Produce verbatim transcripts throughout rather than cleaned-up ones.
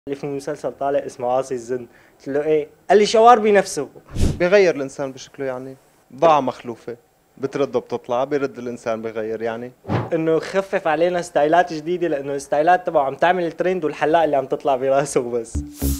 اللي في مسلسل طالع اسمه عاصي الزن. قلت له ايه؟ قال لي شوار بنفسه. بيغير الانسان بشكله يعني ضاع مخلوفه بترد وبتطلع بيرد الانسان بيغير يعني انه خفف علينا ستايلات جديده لانه الستايلات تبعه عم تعمل الترند والحلاقه اللي عم تطلع براسه بس.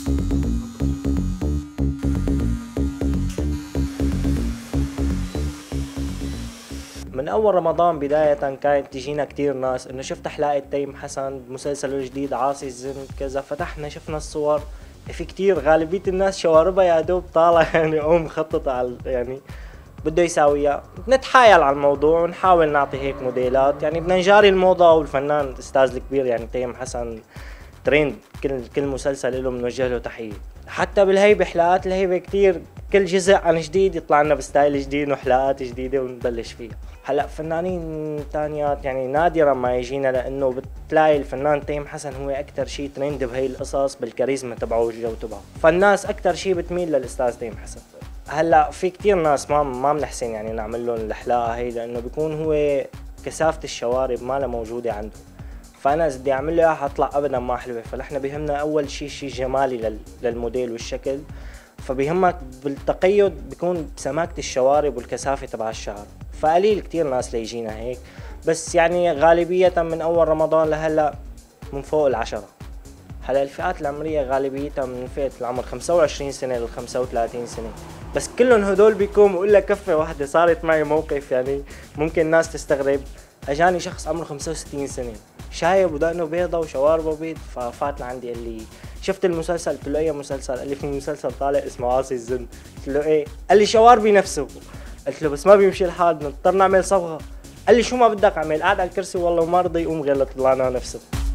من اول رمضان بدايه كانت تجينا كثير ناس انه شفت حلاقه تيم حسن بمسلسله الجديد عاصي الزن كذا، فتحنا شفنا الصور في كثير، غالبيه الناس شواربها يا دوب طالع يعني او مخططه على يعني بده يساويها. نتحايل على الموضوع ونحاول نعطي هيك موديلات، يعني بدنا نجاري الموضه، والفنان الاستاذ الكبير يعني تيم حسن ترند، كل كل مسلسل له بنوجه له تحيه. حتى بالهيبه حلقات الهيبه كثير، كل جزء عن جديد يطلع لنا بستايل جديد وحلقات جديده ونبلش فيها. هلا فنانين ثانيات يعني نادرا ما يجينا، لانه بتلاقي الفنان تيم حسن هو اكثر شيء ترند بهي القصص بالكاريزما تبعه والجو تبعه، فالناس اكثر شيء بتميل للاستاذ تيم حسن. هلا في كثير ناس ما ما بنحسن يعني نعمل لهم الحلاقه هي، لانه بيكون هو كثافه الشوارب ما لها موجوده عنده، فانا اذا بدي اعمل له اياها حطلع ابدا ما حلوه. فنحن بيهمنا اول شيء شيء جمالي للموديل والشكل، فبيهمك بالتقيد بيكون بسماكه الشوارب والكثافه تبع الشعر، فقليل كثير ناس ليجينا هيك، بس يعني غالبيه من اول رمضان لهلا من فوق العشرة. هلا الفئات العمريه غالبيتها من فئه العمر خمسة وعشرين سنه ل خمسة وثلاثين سنه، بس كلهم هدول بيكونوا بقول لك كفه واحده. صارت معي موقف يعني ممكن الناس تستغرب، اجاني شخص عمره خمسة وستين سنه شايب ودقنه بيضة وشواربه بيض، ففات لعندي قال لي شفت المسلسل؟ قلت له اي مسلسل؟ قال لي في مسلسل طالع اسمه عاصي الزن. قلت له ايه؟ قال لي شواربي نفسه. قلت له بس ما بيمشي الحال، نضطر نعمل صبغه. قال لي شو ما بدك اعمل؟ قاعد على الكرسي والله وما رضي يقوم غير لطلعنا نفسه.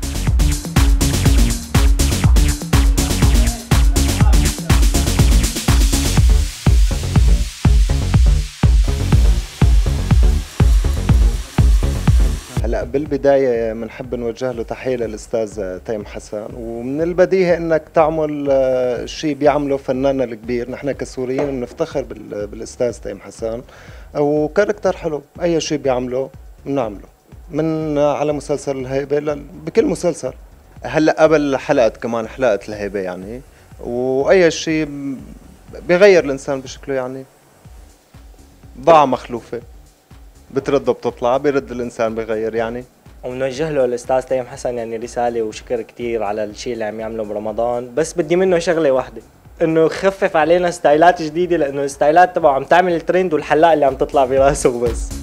هلا بالبدايه بنحب نوجه له تحيه للاستاذ تيم حسن، ومن البديهي انك تعمل شيء بيعمله فناننا الكبير. نحن كسوريين بنفتخر بالاستاذ تيم حسن، وكاركتر حلو، اي شيء بيعمله بنعمله، من على مسلسل الهيبه بكل مسلسل. هلا قبل حلقه كمان حلقه الهيبه يعني، واي شيء بيغير الانسان بشكله يعني ضاع مخلوفه بترد وبتطلع بيرد الانسان بيغير يعني. وبنوجه له الاستاذ تيم حسن يعني رساله وشكر كثير على الشيء اللي عم يعمله برمضان، بس بدي منه شغله واحده، انه خفف علينا ستايلات جديده، لانه الستايلات تبعه عم تعمل الترند والحلاقه اللي عم تطلع براسه بس.